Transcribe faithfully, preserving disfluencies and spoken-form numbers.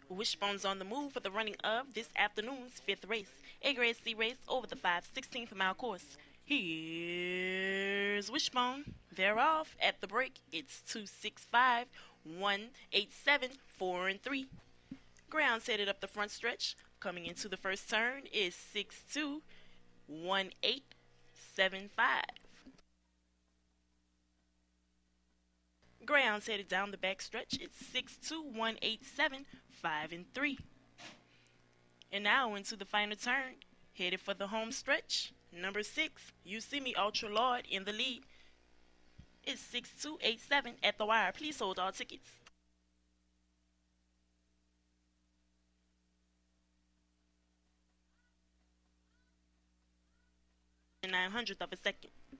Wishbone's on the move for the running of this afternoon's fifth race, a Grade C race over the five sixteenth mile course. Here's Wishbone. They're off at the break. It's two six five, one eight seven, four and three. Ground's headed up the front stretch. Coming into the first turn is six two, one eight seven five. Ground's headed down the back stretch. It's six two, one eight seven, five and three. And now into the final turn. Headed for the home stretch. Number six, You See Me Ultra Lord in the lead. It's six two eight seven at the wire. Please hold all tickets. Nine hundredth of a second.